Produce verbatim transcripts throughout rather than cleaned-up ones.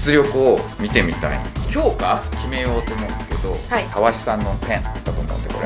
実力を見てみたい。評価決めようと思うんですけど、 はい、 たわしさんのペンだと思うんで、これ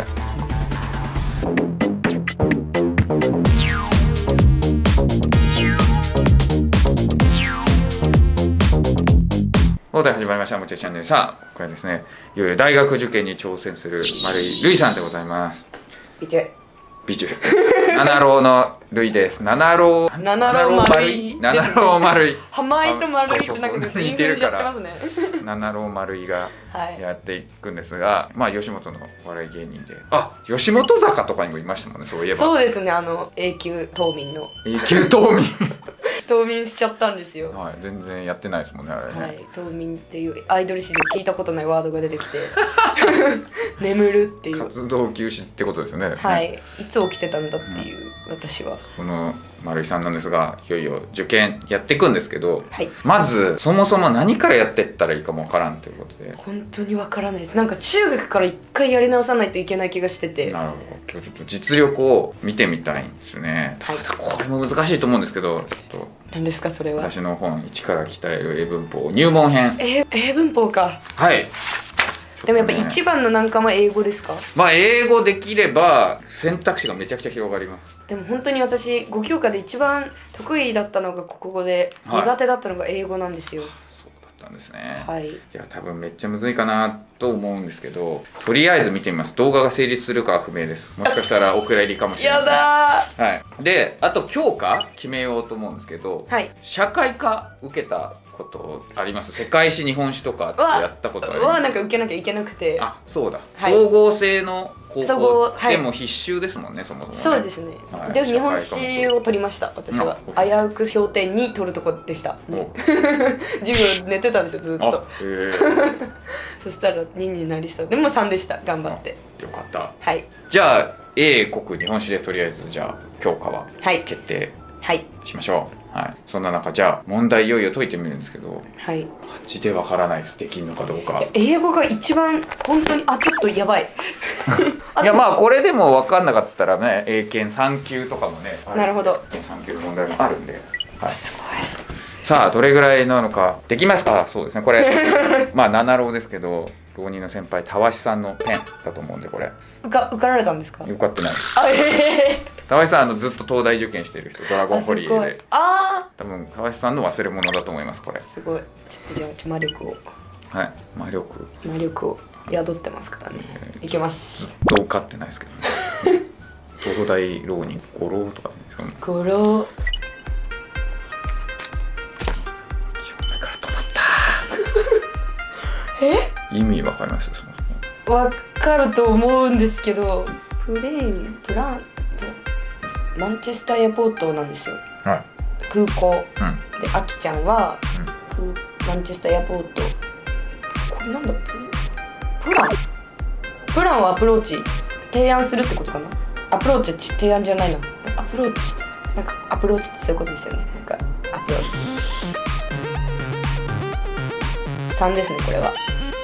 で始まりましたもちチャンネル。さあこれはですね、いよいよ大学受験に挑戦する丸井るいさんでございます。 美女美女七郎のるいです。七郎七郎丸い七郎丸い浜井と丸いってなんかちょっと似てるからますね。 七郎丸いがはいやっていくんですが、まあ吉本のお笑い芸人で、あ、吉本坂とかにもいましたもんね、そういえば。 そうですね、あの永久島民の永久島民冬眠しちゃったんですよ。 はい、全然やってないですもんね、あれね。 はい、冬眠っていうアイドル史上聞いたことないワードが出てきて眠るっていう活動休止ってことですよね。 はい、いつ起きてたんだっていう、うん、私はこの丸井さんなんですが、いよいよ受験やっていくんですけど、 はい、 まずそもそも何からやっていったらいいかもわからんということで。 本当にわからないです。なんか中学から一回やり直さないといけない気がしてて。 なるほど。今日ちょっと実力を見てみたいんですね。はい、これも難しいと思うんですけど、ちょっと何ですかそれは。 私の本一から鍛える英文法入門編。 え英文法か。 はい。 でもやっぱ一番の難関は英語ですか？ まあ英語できれば選択肢がめちゃくちゃ広がります。 でも本当に私ご教科で一番得意だったのが国語で、はい、苦手だったのが英語なんですよ。 そうだったんですね。 はい。 いや多分めっちゃむずいかなと思うんですけど、とりあえず見てみます。動画が成立するかは不明です。もしかしたらお蔵入りかもしれない。 やだー。はい。であと教科決めようと思うんですけど、はい、社会科受けたことあります？世界史日本史とかってやったことあります？ はなんか受けなきゃいけなくて。 あ、そうだ、はい、総合性の高校でも必修ですもんね、はい、そもそもね。 そうですね、はい、で日本史を取りました私は。危うく氷点に取るとこでした、ね、授業寝てたんですよずっと。そしたらにになりそう。でもさんでした。頑張って。 よかった。 はい。じゃあ英国日本史でとりあえずじゃあ教科は決定しましょう。はいはい、そんな中じゃあ問題いよいよ解いてみるんですけど、はい、はちでわからないです。できるのかどうか。 英語が一番本当にあちょっとやばいいやまあこれでも分かんなかったらね、英検さん級とかもね、 なるほど、 英検さん級の問題もあるんで、 はい、すごい。 さあどれぐらいなのか。できますか？そうですね、これまあ七浪ですけど、浪人の先輩たわしさんのペンだと思うんで、これ受か受かられたんですか？ 受かってないです。 あ、ええー、 たわしさんあのずっと東大受験してる人、ドラゴンホリーで。 ああ、 多分たわしさんの忘れ物だと思います。これすごい。ちょっとじゃあ魔力を、 はい、魔力魔力を宿ってますからね、えー、いけます。 ずっと受かってないですけどね東大浪人五浪とかですかね。 五浪え意味わかります？そのわかると思うんですけど、プレインプランマンチェスターエアポートなんですよ、はい、空港、うん、であきちゃんは、うん、マンチェスターエアポート、これなんだ、プランプランはアプローチ提案するってことかな。アプローチは提案じゃないな、アプローチなんかアプローチってそういうことですよね。なんかアプローチさんですね、これは。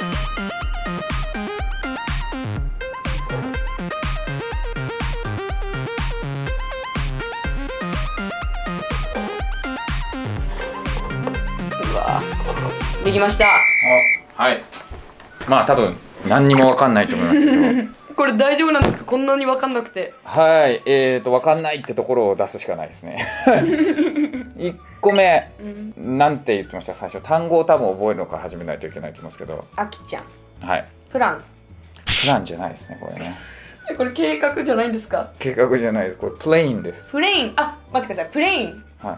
うわできました。 あ、はい。まあ多分何にも分かんないと思いますけどこれ大丈夫なんですか？こんなに分かんなくて。 はい、えーと分かんないってところを出すしかないですねいっこめ、うん、なんて言ってました？最初単語を多分覚えるのから始めないといけないと思いますけど、 あきちゃん、 はい、 プランプランじゃないですね、これねこれ計画じゃないんですか？ 計画じゃないです、これプレインです。 プレイン、あ、待ってください、プレイン、 はい、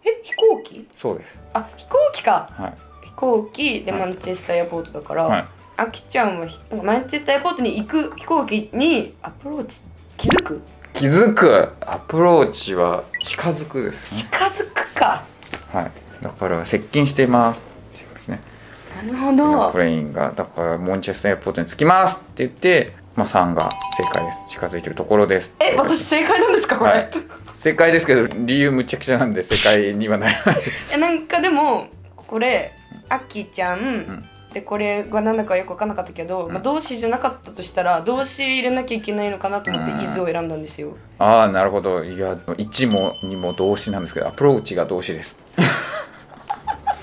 え、飛行機？ そうです。 あ、飛行機か、はい、飛行機でマンチェスターエアポートだから、はい、あきちゃんはマンチェスターエアポートに行く飛行機にアプローチ、気づく？ 気づく、アプローチは近づくですね。 近づくか。 はい、だから接近してますって言いますね。 なるほど。 プレインがだからマンチェスターエアポートに着きますって言って、まあ、さんが正解です。近づいてるところです。 え、私正解なんですかこれ、はい、 正解ですけど理由むちゃくちゃなんで正解にはならないえ、なんかでもこれあきちゃん、うんでこれが何だかよく分からなかったけど、うん、まあ、動詞じゃなかったとしたら動詞入れなきゃいけないのかなと思って「イズ」を選んだんですよ。 ああ、なるほど。いやいちもにも動詞なんですけど、アプローチが動詞です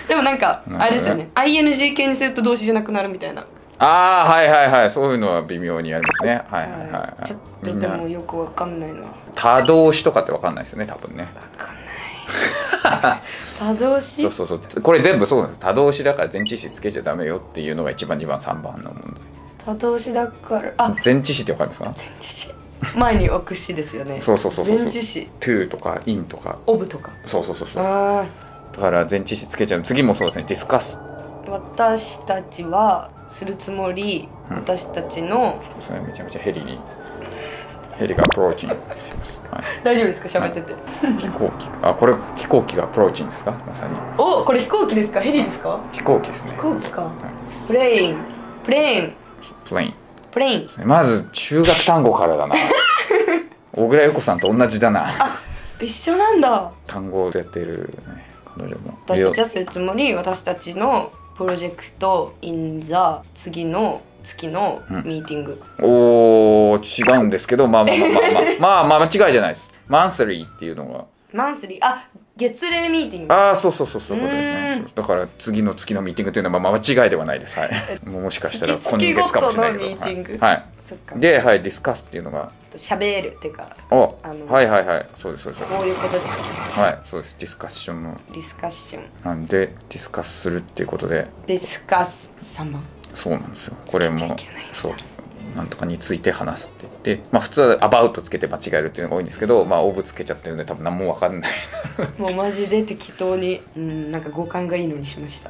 でもなんかあれですよね、 アイエヌジー 形にすると動詞じゃなくなるみたいな。 ああはいはいはい、そういうのは微妙にありますね。はいはいはい、はい、 ちょっとでもよくわかんないな。 他動詞とかってわかんないですよね多分ね。 わかんない他動詞、 そうそうそう、これ全部そうなんです。他動詞だから前置詞つけちゃダメよっていうのがいちばんにばんさんばんの問題。 他動詞だからあ前置詞ってわかりますか？ 前置詞前に置く詞ですよね。 そうそうそうそう、 前置詞 to とか in とか of とか、 そうそうそうそう、 あだから前置詞つけちゃう。次もそうですね、discuss、 私たちはするつもり、うん、私たちのそうですね、めちゃめちゃヘリにヘリがアプローチングします、はい、 大丈夫ですか喋ってて、 はい、飛行機、あこれ飛行機がアプローチングですか？まさに。 お、これ飛行機ですか？ヘリですか？ 飛行機ですね。 飛行機か、はい、プレインプレインプレインプレイン、 まず中学単語からだな小倉優子さんと同じだな。 あ、一緒なんだ。 単語でやってる、ね、彼女も。 私たちはするつもり、私たちのプロジェクト in the 次の月のミーティング、 うん、おー違うんですけど、まあまあまあまあまあまあまあ間違いじゃないです。マンスリーっていうのがマンスリー、あ、月例ミーティング。 ああそうそうそうそういうことですね。だから次の月のミーティングというのはまあ間違いではないです。はい。もしかしたら今月かもしれないけど。 月ごとのミーティング。 はい。はい、で、はい、ディスカスっていうのが喋るっていうか。 お、あのはいはいはい、そうですそうです。 こういうことです。 はい、そうです。ディスカッションの。 ディスカッション。 なんでディスカスするっていうことで。 ディスカスさんばん。 そうなんですよ。これもそう。なんとかについて話すって言って、まあ普通はアバウトつけて間違えるっていうのが多いんですけど、まあオブつけちゃってるんで多分何も分かんないもうマジで適当に、うん、なんか語感がいいのにしました。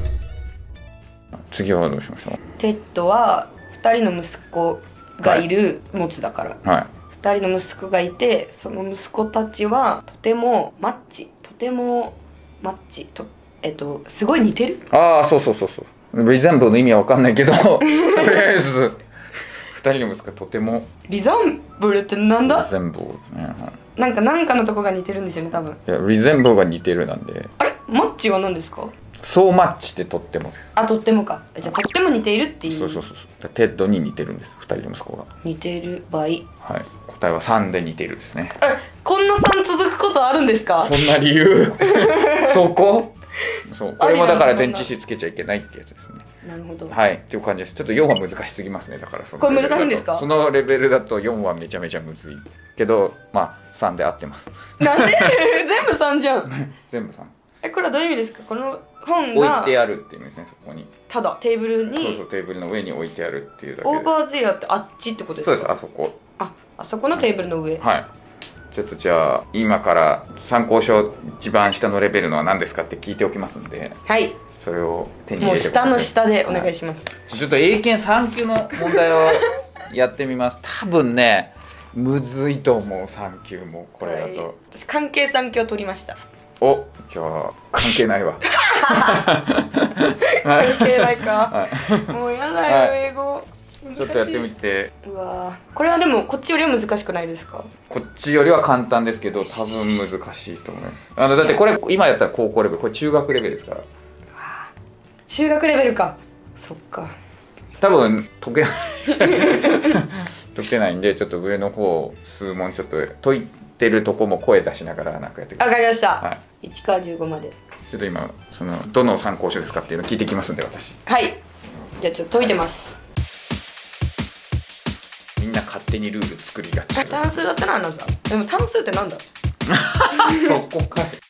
次はどうしましょう。 テッドはふたりの息子がいる持つだから、はい、ふたりの息子がいて、その息子たちはとてもマッチとてもマッチと、えっとすごい似てる。 ああそうそうそうそう、リゼンブルの意味は分かんないけどとりあえずふたりの息子がとてもリゼンブルってなんだ。 リゼンブル、ね、はい、 なんかなんかのとこが似てるんですよね多分。 いやリゼンブルが似てるなんで。 あれマッチは何ですか？ そうマッチってとってもです。 あ、とってもか。じゃあとっても似ているっていう。 そうそうそうそう、テッドに似てるんです、ふたりの息子が。 似てる場合、はい、 答えはさんで似てるですね。 え、こんなさん続くことあるんですか？ そんな理由そこそうこれもだから前置詞つけちゃいけないってやつですね。 なるほど。 はいっていう感じです。ちょっとよんは難しすぎますね。だからそのこれ難しいんですか？ そのレベルだとよんはめちゃめちゃむずいけど、まあさんで合ってます。 なんで全部さんじゃん全部さん。 え、これはどういう意味ですか？この本が置いてあるっていう意味ですね。そこにただテーブルに、 そうそうテーブルの上に置いてあるっていうだけで。 オーバーゼアってあっちってことですか？ そうです、あそこ。 あ、あそこのテーブルの上。 はい。ちょっとじゃあ今から参考書一番下のレベルのは何ですかって聞いておきますんで、 はい、 それを手に入れてもう下の下でお願いします。 はい、ちょっと英検さん級の問題をやってみます。多分ねむずいと思う。さん級もこれだと、はい、 私関係さん級を取りました。 お、じゃあ関係ないわ関係ないか、はい、もうやだよ、はい、英語ちょっとやってみて。 うわ、これはでもこっちよりは難しくないですか？ こっちよりは簡単ですけど多分難しいと思います。あのだってこれ今やったら高校レベル、これ中学レベルですから。うわ、中学レベルか。そっか、 多分解けない解けないんで、ちょっと上の方数問ちょっと解いてるとこも声出しながらなんかやってください。 わかりました、 はい、 いちからじゅうごまで。 ちょっと今そのどの参考書ですかっていうの聞いてきますんで私。 はい、じゃあちょっと解いてます、はい、 みんな勝手にルール作りがち。 単数だったらあなた。でも単数ってなんだそこかい